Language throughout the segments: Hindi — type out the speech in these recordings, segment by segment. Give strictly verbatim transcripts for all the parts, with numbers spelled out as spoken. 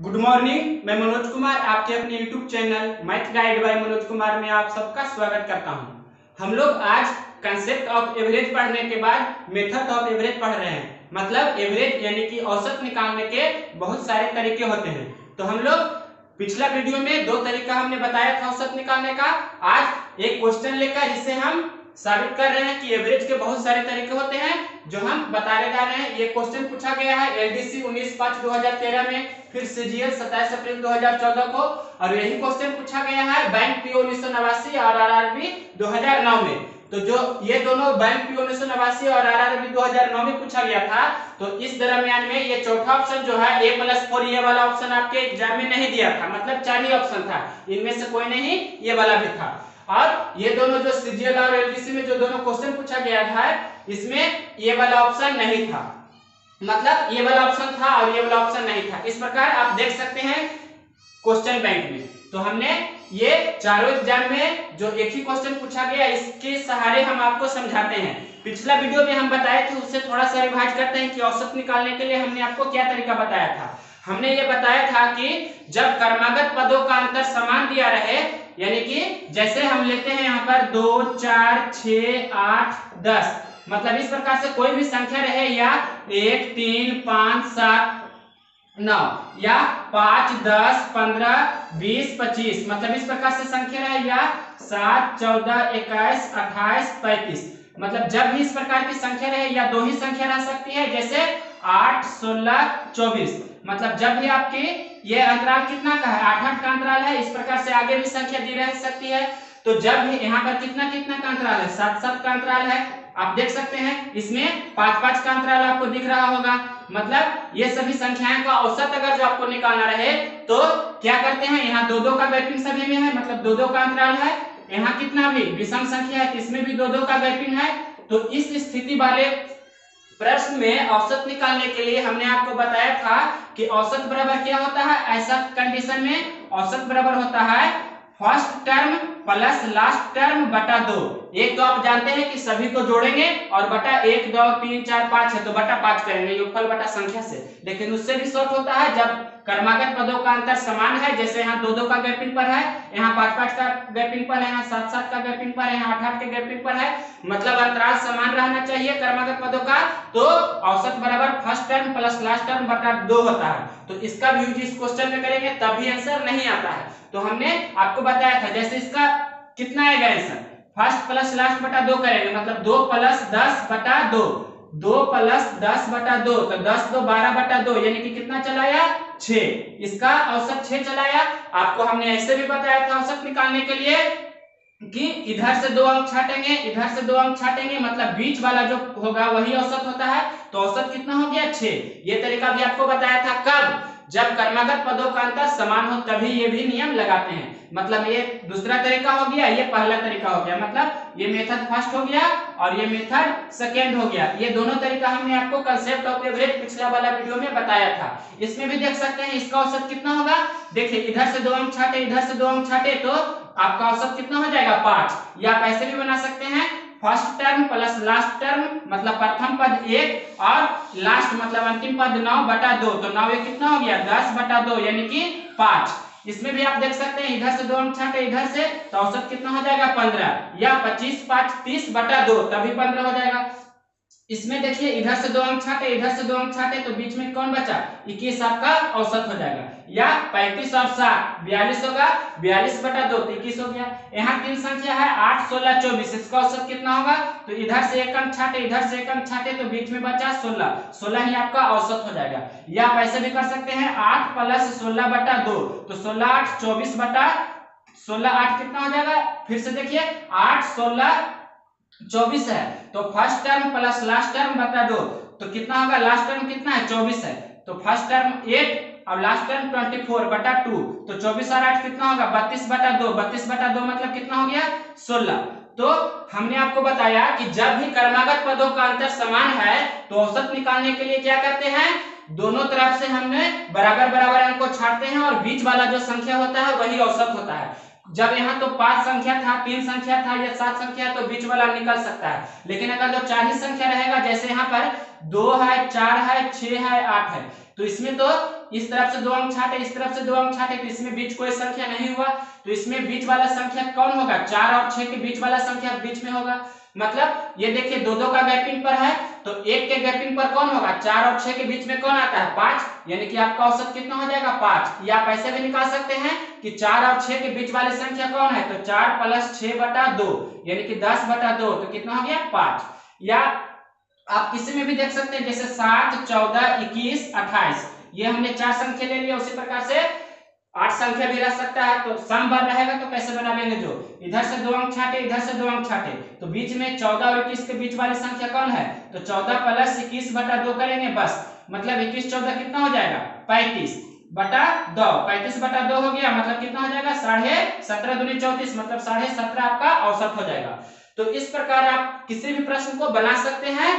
Good morning. मैं मनोज कुमार आपके अपने YouTube channel math guide by Manoj Kumar में आप सबका स्वागत करता हूं। हम लोग आज कंसेप्ट ऑफ एवरेज पढ़ने के बाद मेथड ऑफ एवरेज पढ़ रहे हैं। मतलब एवरेज यानी कि औसत निकालने के बहुत सारे तरीके होते हैं। तो हम लोग पिछला वीडियो में दो तरीका हमने बताया था औसत निकालने का। आज एक क्वेश्चन लेकर जिसे हम साबित कर रहे हैं कि एवरेज के बहुत सारे तरीके होते हैं जो हम बताने जा रहे हैं। ये क्वेश्चन पूछा गया है एलडीसी उन्नीस पाँच दो हज़ार तेरह में, फिर सीजीएल सत्ताईस अप्रैल दो हज़ार चौदह को, और यही क्वेश्चन पूछा गया है बैंक पीओ उन्नीस सौ नवासी और आरआरबी दो हज़ार नौ में। तो जो ये दोनों बैंक पीओ उन्नीस सौ नवासी और आरआरबी दो हज़ार नौ में पूछा गया था, तो इस दरमियान में ये चौथा ऑप्शन जो है ए प्लस फोर, ये वाला ऑप्शन आपके एग्जाम में नहीं दिया था। मतलब चार ही ऑप्शन था, इनमें से कोई नहीं, ये वाला भी था। और ये दोनों जो सीजीएल और एलडीसी में जो दोनों क्वेश्चन पूछा गया था, इसमें ये वाला ऑप्शन नहीं था। मतलब ये वाला ऑप्शन था और ये वाला ऑप्शन नहीं था। इस प्रकार आप देख सकते हैं क्वेश्चन बैंक में। तो हमने ये चारों एग्जाम में जो एक ही क्वेश्चन पूछा गया, इसके सहारे हम आपको समझाते हैं। पिछला वीडियो में हम बताए थे, उससे थोड़ा सा रिवाइज करते हैं कि औसत निकालने के लिए हमने आपको क्या तरीका बताया था। हमने ये बताया था कि जब क्रमागत पदों का अंतर समान दिया रहे, यानी कि जैसे हम लेते हैं यहाँ पर दो, चार, छह, आठ, दस, मतलब इस प्रकार से कोई भी संख्या रहे, या एक, तीन, पांच, सात, नौ, या पांच, दस, पंद्रह, बीस, पच्चीस, मतलब इस प्रकार से संख्या रहे, या सात, चौदह, इक्कीस, अट्ठाईस, पैंतीस, मतलब जब भी इस प्रकार की संख्या रहे, या दो ही संख्या रह सकती है, जैसे आठ, सोलह, चौबीस, मतलब जब भी आपकी ये अंतराल कितना का है, आठ आठ का अंतराल है। इस प्रकार से आगे भी संख्या दी रह सकती है। तो जब भी यहाँ पर कितना कितना का अंतराल है, सात सात का अंतराल है, आप देख सकते हैं। इसमें पांच पांच का अंतराल आपको दिख रहा होगा। मतलब ये सभी संख्याओं का औसत अगर जो आपको निकालना रहे, तो क्या करते हैं, यहाँ दो दो का गैपिंग सभी में है, मतलब दो दो का अंतराल है। यहाँ कितना भी विषम संख्या है, इसमें भी दो दो का गैपिंग है। तो इस स्थिति वाले प्रश्न में औसत निकालने के लिए हमने आपको बताया था कि औसत बराबर क्या होता है। ऐसा कंडीशन में औसत बराबर होता है first term plus last term बटा दो। एक तो आप जानते हैं कि सभी को जोड़ेंगे और बटा एक, दो, तीन, चार, पांच है तो बटा पांच करेंगे योगफल बटा संख्या से। लेकिन उससे भी शॉर्ट होता है जब क्रमागत पदों का अंतर समान है, जैसे यहाँ दो दो का गैपिंग पर है, यहाँ पांच पांच का गैपिंग पर है, यहाँ सात सात का गैपिंग पर है, यहाँ आठ आठ के गैपिंग पर है, मतलब अंतराल समान रहना चाहिए क्रमागत पदों का। तो औसत बराबर first term plus last term बटा दो होता है। तो इसका भी यूज इस क्वेश्चन में करेंगे तभी आंसर नहीं आता है। तो हमने आपको बताया था, जैसे इसका कितना आएगा आंसर, फर्स्ट प्लस लास्ट बटा दो करेंगे, मतलब दो प्लस दस बटा दो, दो प्लस दस बटा दो, तो दस दो बारह बटा दो, यानी कि कितना चलाया, छह। इसका औसत छह चलाया। आपको हमने ऐसे भी बताया था औसत निकालने के लिए कि इधर से दो अंक छाटेंगे, इधर से दो अंक छाटेंगे, मतलब बीच वाला जो होगा वही औसत होता है। तो औसत कितना हो गया, छह। ये तरीका भी आपको बताया था कब, जब क्रमागत पदों का अंतर समान हो, तभी ये भी नियम लगाते हैं। मतलब ये दूसरा तरीका हो गया, ये पहला तरीका हो गया, मतलब ये मेथड फर्स्ट हो गया और ये मेथड सेकेंड हो गया। ये दोनों तरीका हमने आपको कंसेप्ट ऑफ एवरेज पिछला वाला वीडियो में बताया था। इसमें भी देख सकते हैं इसका औसत कितना होगा। देखिए इधर से दो अंक छाटे, इधर से दो अंक छाटे, तो आपका औसत कितना हो जाएगा, पांच। या आप ऐसे भी बना सकते हैं, first term plus last term, मतलब प्रथम पद एक और लास्ट मतलब अंतिम पद नौ बटा दो, तो नौ ये कितना हो गया, दस बटा दो, यानी कि पांच। इसमें भी आप देख सकते हैं इधर से दो अंक छाटे, इधर से, तो औसत कितना हो जाएगा, पंद्रह। या पच्चीस पांच तीस बटा दो, तभी पंद्रह हो जाएगा। इसमें देखिए इधर से दो अंक छाटे, इधर से दो अंक छाटे, तो बीच में कौन बचा, इक्कीस आपका औसत हो जाएगा। या पैंतीस और सात बयालीस होगा, बयालीस बटा दो, इक्कीस हो गया। यहाँ तीन संख्या है आठ, सोलह, चौबीस, इसका औसत कितना होगा, तो इधर से एक अंक छाटे, इधर से एक अंक छाटे, तो बीच में बचा सोलह, सोलह ही आपका औसत हो जाएगा। या आप ऐसे भी कर सकते हैं, आठ प्लस सोलह बटा दो, तो सोलह आठ चौबीस बटा सोलह, आठ कितना हो जाएगा, फिर से देखिए आठ सोलह चौबीस है, तो first term plus last term बटा दो, तो कितना होगा, लास्ट टर्म कितना है, चौबीस है, तो फर्स्ट टर्म एट और लास्ट टर्म चौबीस बटा टू, तो चौबीस और आठ कितना होगा, बत्तीस बटा दो, बत्तीस बटा दो मतलब कितना हो गया, सोलह। तो हमने आपको बताया कि जब भी क्रमागत पदों का अंतर समान है, तो औसत निकालने के लिए क्या करते हैं, दोनों तरफ से हमने बराबर बराबर अंक को छाटते हैं और बीच वाला जो संख्या होता है वही औसत होता है। जब यहाँ तो पांच संख्या था, तीन संख्या था या सात संख्या, तो बीच वाला निकल सकता है। लेकिन अगर जो चार ही संख्या रहेगा, जैसे यहाँ पर दो है, चार है, छह है, आठ है, तो इसमें तो इस तरफ से दो अंक छाटे, इस तरफ से दो अंक छाटे, तो इसमें बीच कोई संख्या नहीं हुआ। तो इसमें बीच वाला संख्या कौन होगा? चार और छह के बीच वाला संख्या बीच में होगा। मतलब ये देखिए दो दो का गैपिंग पर है, तो एक के गैपिंग पर कौन होगा? चार और छह के बीच में कौन आता है? पांच, यानी कि आपका औसत कितना हो जाएगा? पांच। या आप ऐसे भी निकाल सकते हैं कि चार और छह के बीच वाली संख्या कौन है? तो चार प्लस छह बटा दो, यानी कि दस बटा दो, तो कितना हो गया? पांच। या आप किसी में भी देख सकते हैं, जैसे सात, चौदह, इक्कीस, अट्ठाईस, ये हमने चार संख्या ले लिया। उसी प्रकार से आठ संख्या भी रह सकता है, तो सम बार रहेगा तो कैसे बनाएंगे? जो इधर से दो अंक छाटे, इधर से दो अंक छाटे, तो बीच में चौदह और इक्कीस के बीच वाली संख्या कौन है? तो चौदह प्लस इक्कीस बटा दो करेंगे बस, मतलब इक्कीस चौदह कितना हो जाएगा? पैंतीस बटा दो, पैंतीस बटा दो हो गया, मतलब कितना हो जाएगा? साढ़े सत्रह दूनी चौतीस, मतलब साढ़े सत्रह आपका औसत हो जाएगा। तो इस प्रकार आप किसी भी प्रश्न को बना सकते हैं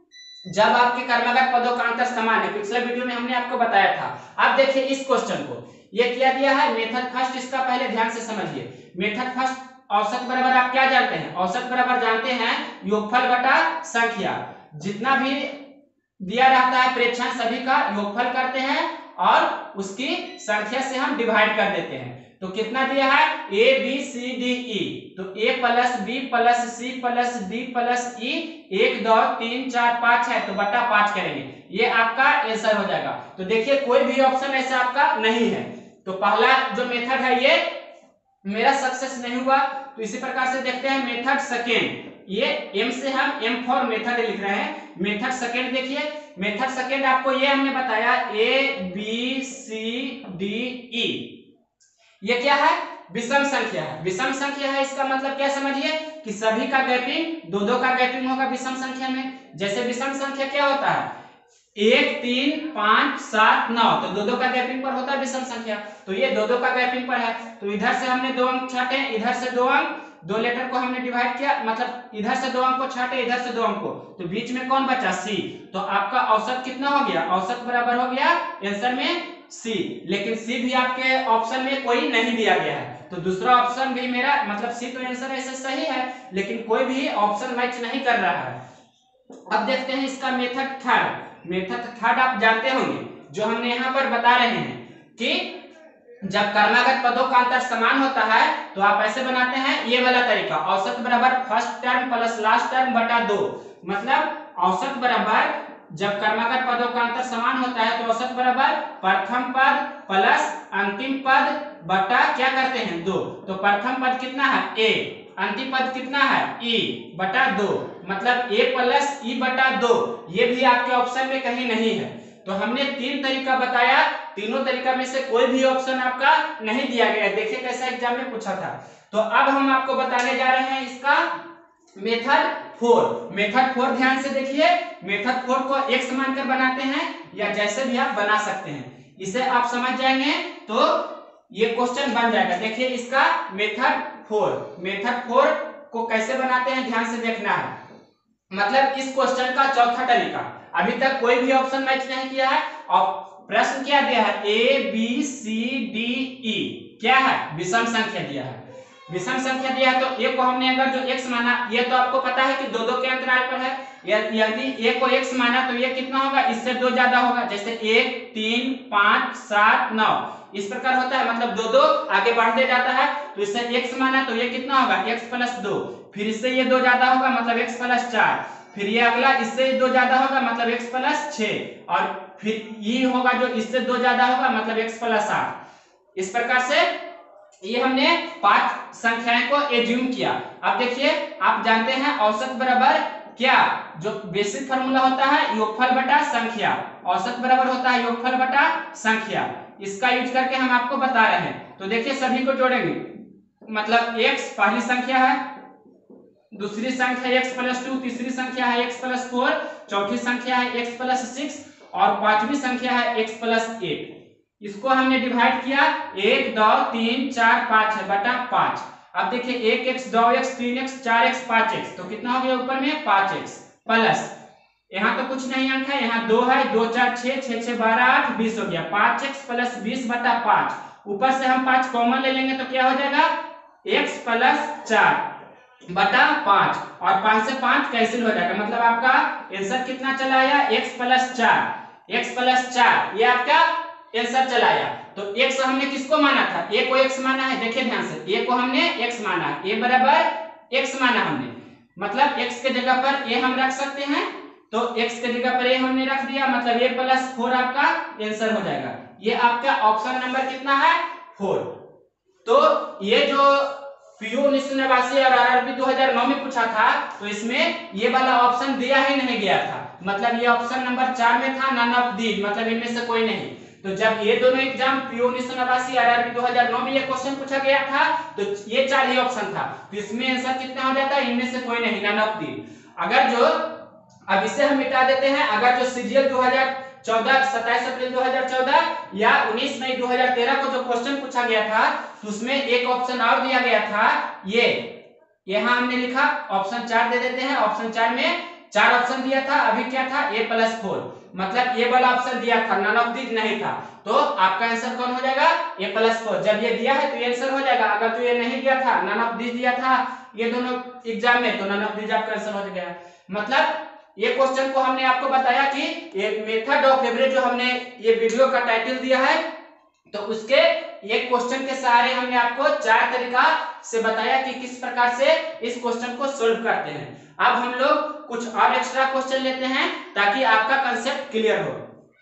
जब आपके कर्मगत पदों का अंतर समान है। पिछले वीडियो में हमने आपको बताया था। अब देखिए इस क्वेश्चन को, ये क्या दिया है? Method first. इसका पहले ध्यान से समझिए। मेथड फर्स्ट औसत बराबर आप क्या जानते हैं? औसत बराबर जानते हैं योगफल बटा संख्या। जितना भी दिया रहता है प्रेक्षण, सभी का योगफल करते हैं और उसकी संख्या से हम डिवाइड कर देते हैं। तो कितना दिया है? A B C D E, तो A plus B plus C plus D plus E, एक दो तीन चार पांच है, तो बटा पांच करेंगे, ये आपका आंसर हो जाएगा। तो देखिए कोई भी ऑप्शन ऐसा आपका नहीं है। तो पहला जो मेथड है ये मेरा सक्सेस नहीं हुआ। तो इसी प्रकार से देखते हैं मेथड सेकेंड। ये एम से हम एम फॉर मेथड लिख रहे हैं। मेथड सेकेंड देखिए, मेथड सेकेंड आपको ये हमने बताया ए बी सी डी ई, ये क्या है? विषम संख्या है। विषम संख्या है, इसका मतलब क्या समझिए कि सभी का गैपिंग दो दो का गैपिंग होगा विषम संख्या में। जैसे विषम संख्या क्या होता है? एक, तीन, पांच, सात, नौ, तो दो दो का गैपिंग पर होता है विषम संख्या। तो ये दो दो का गैपिंग पर है, तो इधर से हमने दो अंक छाटे, इधर से दो अंक, दो लेटर को हमने डिवाइड किया, मतलब इधर से दो अंक को छाटे, इधर से दो अंक को, तो बीच में कौन बचा? सी। तो आपका औसत कितना हो गया? औसत बराबर हो गया आंसर में सी। लेकिन सी भी आपके ऑप्शन में कोई नहीं दिया गया है, तो दूसरा ऑप्शन भी मेरा मतलब सी तो आंसर ऐसे सही है, लेकिन कोई भी ऑप्शन मैच नहीं कर रहा है। अब देखते हैं इसका मेथड थर्ड। मेथड थर्ड आप जानते होंगे, जो हमने यहाँ पर बता रहे हैं कि जब कर्मागत पदों का अंतर समान होता है तो आप ऐसे बनाते हैं, ये वाला तरीका, औसत बराबर first term plus last term बटा दो। मतलब औसत बराबर जब कर्मागत पदों का अंतर समान होता है तो औसत बराबर प्रथम पद प्लस अंतिम पद बटा क्या करते हैं? दो। तो प्रथम पद कितना है? ए, अंतिम पद कितना है? ई बटा दो, मतलब ए प्लस ई बटा दो। ये भी आपके ऑप्शन में कहीं नहीं है। तो हमने तीन तरीका बताया, तीनों तरीका में से कोई भी ऑप्शन आपका नहीं दिया गया। देखिए कैसा एग्जाम में पूछा था। तो अब हम आपको बताने जा रहे हैं इसका मेथड फोर। मेथड फोर ध्यान से देखिए, मेथड फोर को एक्स मानकर बनाते हैं या जैसे भी आप बना सकते हैं। इसे आप समझ जाएंगे तो ये क्वेश्चन बन जाएगा। देखिए इसका मेथड फोर, मेथड फोर को कैसे बनाते हैं ध्यान से देखना है। मतलब इस क्वेश्चन का चौथा तरीका, अभी तक कोई भी ऑप्शन मैच नहीं किया है और प्रश्न क्या दिया है? ए बी सी डी ई, क्या है? विषम संख्या दिया है। विषम संख्या दिया है तो ए को हमने अगर जो x माना, ये तो आपको पता है कि दो दो के अंतराल पर है, यदि ए को x माना तो ये कितना होगा? इससे दो ज्यादा होगा। जैसे एक, तीन, पांच, सात, नौ, इस प्रकार होता है, मतलब दो दो आगे बढ़ते जाता है। तो इससे x माना तो ये कितना होगा? x प्लस दो, फिर इससे ये दो ज्यादा होगा, मतलब x प्लस चार, फिर ये अगला इससे दो ज्यादा होगा, मतलब x प्लस छह, और फिर ये होगा जो इससे दो ज्यादा होगा, मतलब x प्लस आठ। इस प्रकार से ये हमने पांच संख्याएं को एज्यूम किया। अब देखिए आप जानते हैं औसत बराबर क्या? जो बेसिक फार्मूला होता है योगफल बटा संख्या, औसत बराबर होता है योगफल बटा संख्या। इसका यूज करके हम आपको बता रहे हैं। तो देखिए सभी को जोड़ेंगे, मतलब x पहली संख्या है, दूसरी संख्या x प्लस टू, तीसरी संख्या है x प्लस फोर, चौथी संख्या है x प्लस सिक्स और पांचवी संख्या है x प्लस एट। इसको हमने डिवाइड किया, एक, दो, तीन, चार, पांच है बटा पांच। अब देखिए एक एक्स, दो एक्स, तीन एक्स, चार एक्स, पांच एक्स, तो कितना हो गया ऊपर में? पांच एक्स प्लस, यहाँ तो कुछ नहीं अंक है, यहाँ दो है, दो चार छह, छह छह बारह, आठ, बीस हो गया। पांच एक्स प्लस बीस बटा पांच, ऊपर से हम पांच कॉमन ले लेंगे तो क्या हो जाएगा? एक्स प्लस चार बटा पांच, और पांच से पांच कैंसिल हो जाएगा, मतलब आपका आंसर कितना चला आया, एक्स प्लस चार, एक्स प्लस चार, ये आपका आंसर चला आया। तो x हमने किसको माना था, a को x माना है, देखिए ध्यान से, a को हमने x माना है, a बराबर x माना हमने, मतलब x के जगह पर a हम रख सकते हैं, तो x के जगह पर a हमने रख दिया, मतलब a प्लस फोर आपका आंसर हो जाएगा। ये आपका ऑप्शन नंबर कितना है, फोर। तो ये जो पीओ उन्नीस सौ नवासी और आरआरबी दो हजार नौ में पूछा था, तो इसमें ये वाला ऑप्शन दिया ही नहीं गया था, मतलब ये ऑप्शन नंबर चार में था, नन ऑफ दी, मतलब इनमें से कोई नहीं। तो जब ये दोनों एग्जाम पीओ उन्नीस सौ नवासी आरआरबी दो हजार नौ में ये क्वेश्चन पूछा गया था, तो ये चार ही ऑप्शन था, तो इसमें आंसर कितना हो जाता है, इनमें से कोई नहीं, नन ऑफ दी। अगर जो अब इसे हम मिटा देते हैं, अगर जो सीजीएल दो हजार चौदह सत्ताईस अप्रैल दो हजार चौदह या उन्नीस मई दो हजार तेरह को जो क्वेश्चन पूछा गया था, तो उसमें एक ऑप्शन और दिया गया था, ये यहां हमने लिखा ऑप्शन चार दे देते हैं, ऑप्शन चार में चार ऑप्शन दिया था, अभी क्या था, ए प्लस फोर, मतलब ये वाला ऑप्शन दिया था, नन ऑफ दीज नहीं था, तो आपका आंसर कौन हो जाएगा, ए प्लस फोर। जब ये दिया है तो ये आंसर हो जाएगा, अगर तो ये नहीं दिया था, नन ऑफ दीज दिया था ये दोनों एग्जाम में, तो नन ऑफ दीज आपका आंसर हो गया। मतलब ये क्वेश्चन को हमने आपको बताया कि ये मेथड ऑफ एवरेज जो हमने ये वीडियो का टाइटल दिया है, तो उसके ये क्वेश्चन के सहारे हमने आपको चार तरीका से बताया कि किस प्रकार से इस क्वेश्चन को सोल्व करते हैं। अब हम लोग कुछ और एक्स्ट्रा क्वेश्चन लेते हैं ताकि आपका कंसेप्ट क्लियर हो।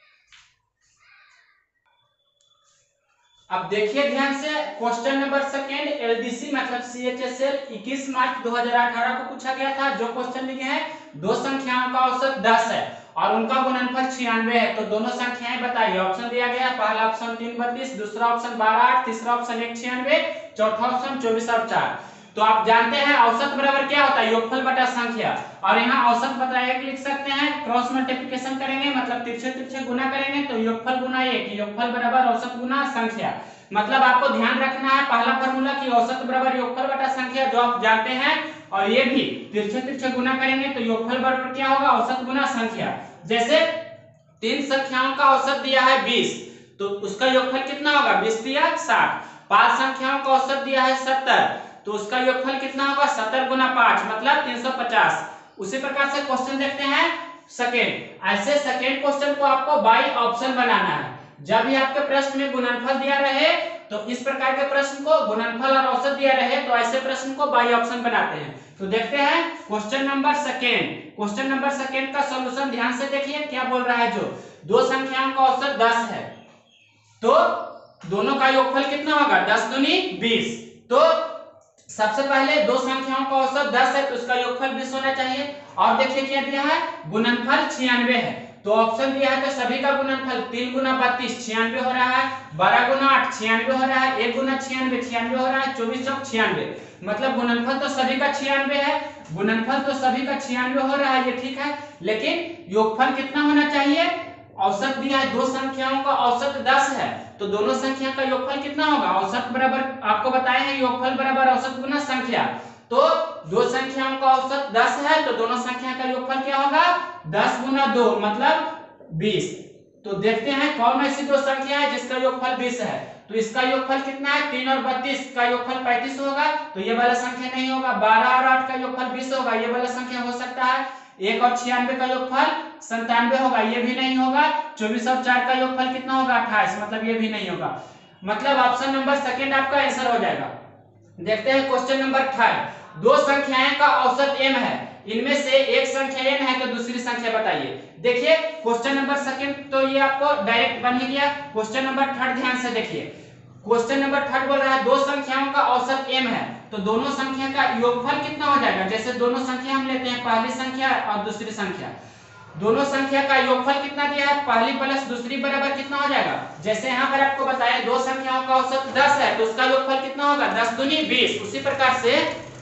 अब देखिए ध्यान से, क्वेश्चन नंबर सेकेंड एलडीसी मतलब सीएचएसएल इक्कीस मार्च दो हजार अठारह को पूछा गया था। जो क्वेश्चन लिखे हैं, दो संख्याओं का औसत दस है और उनका गुणनफल छियानवे है, तो दोनों संख्याएं बताइए। ऑप्शन दिया गया, पहला ऑप्शन तीन बत्तीस, दूसरा ऑप्शन बारह आठ, तीसरा ऑप्शन एक छियानवे, चौथा ऑप्शन चौबीस और चार। तो आप जानते हैं औसत बराबर क्या होता है, योगफल बटा संख्या, और यहाँ औसत बटा एक लिख सकते हैं, क्रॉस मल्टीप्लिकेशन करेंगे मतलब तिरछे तिरछे गुना करेंगे, तो योगफल गुना एक, योगफल बराबर औसत गुना संख्या। मतलब आपको ध्यान रखना है पहला फार्मूला कि औसत बराबर योगफल बटा संख्या, जो आप जानते हैं, और ये भी तिरछे तिरछे गुना करेंगे तो योगफल बराबर क्या होगा, औसत गुना संख्या। जैसे तीन संख्याओं का औसत दिया है बीस, तो उसका योगफल कितना होगा, बीस दिया साठ। पांच संख्याओं का औसत दिया है सत्तर, तो उसका योगफल कितना होगा, सत्तर गुना पांच मतलब तीन सौ पचास। उसी प्रकार से क्वेश्चन देखते हैं सेकेंड। ऐसे सेकेंड क्वेश्चन को आपको बाई ऑप्शन बनाना है। जब भी आपके प्रश्न में गुणनफल दिया रहे, तो इस प्रकार के प्रश्न को गुणनफल और औसत दिया रहे, तो ऐसे प्रश्न को बाई ऑप्शन बनाते हैं। तो देखते हैं question number second. Question number second का सॉल्यूशन ध्यान से देखिए क्या बोल रहा है। जो दो संख्याओं का औसत दस है, तो दोनों का योगफल कितना होगा, दस दूनी बीस। तो सबसे पहले दो संख्याओं का औसत दस है, तो उसका योगफल बीस होना चाहिए। और देखिए क्या दिया है, गुणनफल छियानवे है, तो ऑप्शन दिया है तो सभी का गुणनफल तीन गुना बत्तीस छियानवे हो रहा है, बारह गुना आठ छियानवे हो रहा है, एक गुना छियानवे छियानवे हो रहा है, चौबीस चौक छियानवे, मतलब गुणनफल तो सभी का छियानवे है, गुणनफल तो सभी का छियानवे हो रहा है, ये ठीक है। लेकिन योगफल कितना होना चाहिए, औसत दिया है दो संख्याओं का औसत दस है, तो दोनों संख्या का योगफल कितना होगा, औसत बराबर आपको बताए हैं योगफल बराबर औसत गुना संख्या। तो दो संख्याओं का औसत दस है, तो दोनों संख्या का योगफल क्या होगा, दस गुना दो मतलब बीस। तो देखते हैं कौन ऐसी दो संख्या है जिसका योगफल बीस है। तो इसका योगफल कितना है, तीन और बत्तीस का योगफल पैंतीस होगा, तो ये वाला संख्या नहीं होगा। बारह और आठ का योगफल बीस होगा, ये वाला संख्या हो सकता है। एक और छियानवे का योगफल संतानवे होगा, ये भी नहीं होगा। चौबीस और चार का योगफल कितना होगा, अट्ठाईस, मतलब ये भी नहीं होगा। मतलब ऑप्शन नंबर सेकेंड आपका आंसर हो जाएगा। देखते हैं क्वेश्चन नंबर थर्ड। दो संख्याएं का औसत m है, इनमें से एक संख्या n है, तो दूसरी संख्या बताइए। देखिए क्वेश्चन नंबर सेकंड तो ये आपको डायरेक्ट बन ही गया। क्वेश्चन नंबर थर्ड ध्यान से देखिए। क्वेश्चन नंबर थर्ड बोल रहा है दो संख्याओं का औसत m है, तो दोनों संख्या का योगफल कितना हो जाएगा। जैसे दोनों संख्या हम लेते हैं, पहली संख्या और दूसरी संख्या, दोनों संख्या का योगफल कितना दिया है, पहली प्लस दूसरी बराबर कितना हो जाएगा। जैसे यहाँ पर आपको बताया दो संख्याओं का औसत दस है, तो उसका योगफल कितना होगा, दस दूनी बीस। उसी प्रकार से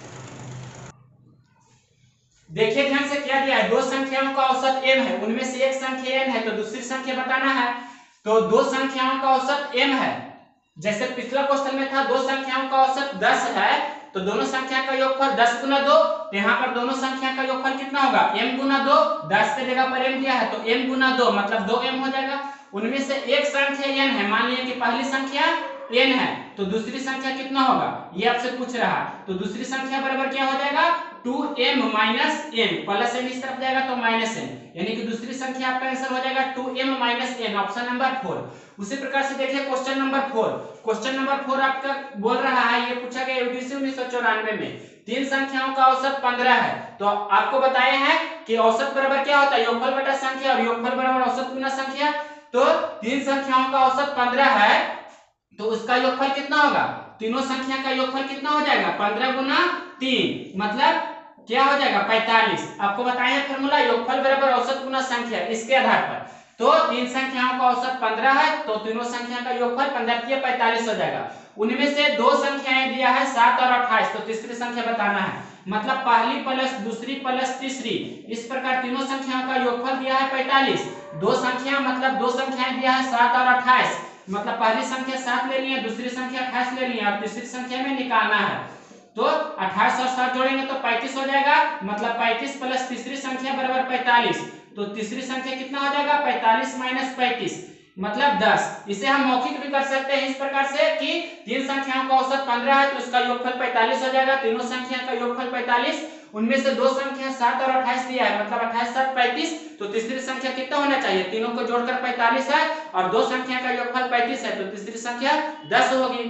देखिए ध्यान से क्या दिया है, दो संख्याओं का औसत m है, उनमें से एक संख्या n है, तो दूसरी संख्या बताना है। तो दो संख्याओं का औसत m है, जैसे पिछला क्वेश्चन में था दो संख्याओं का औसत दस है, तो दोनों संख्या का योगफल दस गुना दो। यहाँ पर दोनों संख्या का योगफल कितना होगा, m गुना दो। दस के जगह पर m दिया है, तो m गुना दो मतलब दो m हो जाएगा। उनमें से एक संख्या n है, मान लिया कि पहली संख्या n है तो दूसरी संख्या कितना होगा, ये आपसे पूछ रहा है। तो दूसरी संख्या बराबर क्या हो जाएगा, two M minus N, plus N इस तरफ जाएगा तो माइनस एन, यानी कि दूसरी संख्या आपका आंसर हो जाएगा two M minus N, option number four. उसी प्रकार से देखिए question number four. Question number four आपका बोल रहा है, ये पूछा गया यूडीसी उन्नीस सौ चौरानवे में, तीन संख्याओं का औसत पंद्रह है। तो आपको बताया है कि औसत बराबर क्या होता है, योगफल बटा संख्या, और योगफल बराबर औसत गुना संख्या। तो तीन संख्याओं का औसत पंद्रह है तो उसका योगफल कितना होगा, तीनों संख्या का योगफल कितना हो जाएगा, पंद्रह गुना तीन, मतलब क्या हो जाएगा, पैंतालीस। आपको बताया है फॉर्मूला, योगफल बराबर औसत गुना संख्या, इसके आधार पर। तो तीन संख्याओं का औसत पंद्रह है तो तीनों संख्या का योगफल पंद्रह किया पैंतालीस हो जाएगा। उनमें से दो संख्याएं दिया है सात और अट्ठाईस, तो तीसरी संख्या बताना है, मतलब पहली प्लस दूसरी प्लस तीसरी, इस प्रकार तीनों संख्याओं का योगफल दिया है पैंतालीस। दो संख्या मतलब दो संख्याएं दिया है सात और अट्ठाईस, मतलब पहली संख्या सात ले ली है, दूसरी संख्या अट्ठाईस ले ली है, और तीसरी संख्या में निकालना है। तो अट्ठाईस और सात जोड़ेंगे तो पैंतीस हो जाएगा, मतलब पैंतीस प्लस तीसरी संख्या बराबर पैंतालीस। तो तीसरी संख्या कितना हो जाएगा, पैंतालीस माइनस पैंतीस, मतलब दस। इसे हम मौखिक भी कर सकते हैं इस प्रकार से कि तीन संख्याओं का औसत पंद्रह है तो उसका योगफल पैंतालीस हो जाएगा, तीनों संख्या का योगफल पैंतालीस, उनमें से दो संख्या सात और अट्ठाईस दिया है, मतलब अट्ठाईस सात पैंतीस, तो तीसरी संख्या कितना होना चाहिए, तीनों को जोड़कर पैंतालीस है और दो संख्या का योगफल पैंतीस है, तो तीसरी संख्या दस होगी।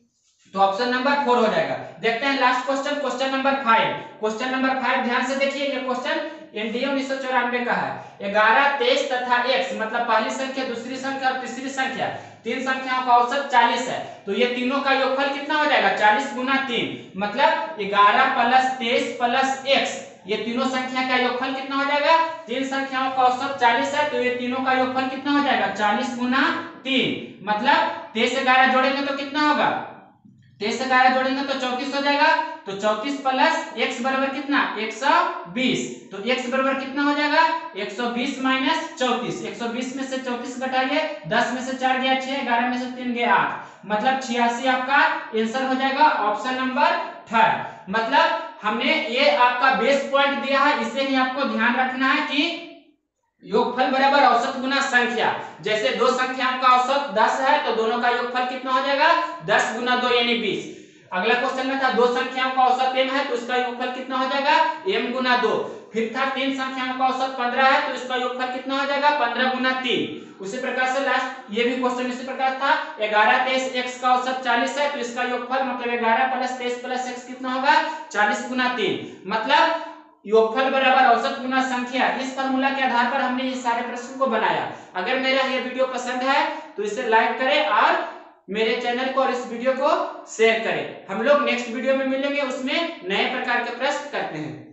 तो ऑप्शन नंबर फोर हो जाएगा। देखते हैं last question, question number five. Question number five ध्यान से देखिए, ये क्वेश्चन एनडीए उन्नीस सौ चौरानवे का है। ग्यारह, तेईस तथा एक्स, मतलब पहली संख्या, दूसरी संख्या और तीसरी संख्या, तीन संख्याओं का औसत चालीस है, तो ये तीनों का योगफल कितना हो जाएगा, चालीस गुना तीन, मतलब ग्यारह प्लस तेईस प्लस एक्स, ये तीनों संख्या का योगफल कितना हो जाएगा, तीन संख्याओं का औसत चालीस है तो ये तीनों का योगफल कितना हो जाएगा, चालीस गुना तीन, मतलब तेईस ग्यारह जोड़ेंगे तो कितना होगा, तेईस से ग्यारह जोड़ेंगे तो चौतीस हो जाएगा, तो चौतीस प्लस एक्स बराबर कितना, एक सौ बीस, तो एक्स बराबर कितना हो जाएगा, एक सौ बीस माइनस चौतीस, एक सौ बीस में से चौतीस घटाइए, दस में से चार गया छह, ग्यारह में से तीन गया आठ, मतलब छियासी आपका आंसर हो जाएगा, ऑप्शन नंबर थर्ड। मतलब हमने ये आपका बेस पॉइंट दिया है, इसे ही आपको ध्यान रखना है कि योगफल बराबर औसत गुना संख्या, जैसे दो संख्याओं का औसत दस है तो दोनों का योगफल कितना हो जाएगा, दस गुना दो यानी बीस। अगला क्वेश्चन में था दो संख्याओं का औसत m है तो उसका योगफल कितना हो जाएगा, m गुना दो। फिर था तीन संख्याओं का औसत पंद्रह है तो इसका योगफल कितना हो जाएगा, पंद्रह गुना तीन। उसी प्रकार से लास्ट ये भी क्वेश्चन इसी प्रकार था, ग्यारह तेईस एक्स का औसत चालीस है तो इसका योगफल मतलब ग्यारह प्लस तेईस प्लस एक्स कितना होगा, चालीस गुना तीन, मतलब योगफल बराबर औसत गुना संख्या। इस फार्मूला के आधार पर हमने इस सारे प्रश्न को बनाया। अगर मेरा ये वीडियो पसंद है तो इसे लाइक करें और मेरे चैनल को और इस वीडियो को शेयर करें। हम लोग नेक्स्ट वीडियो में मिलेंगे, उसमें नए प्रकार के प्रश्न करते हैं।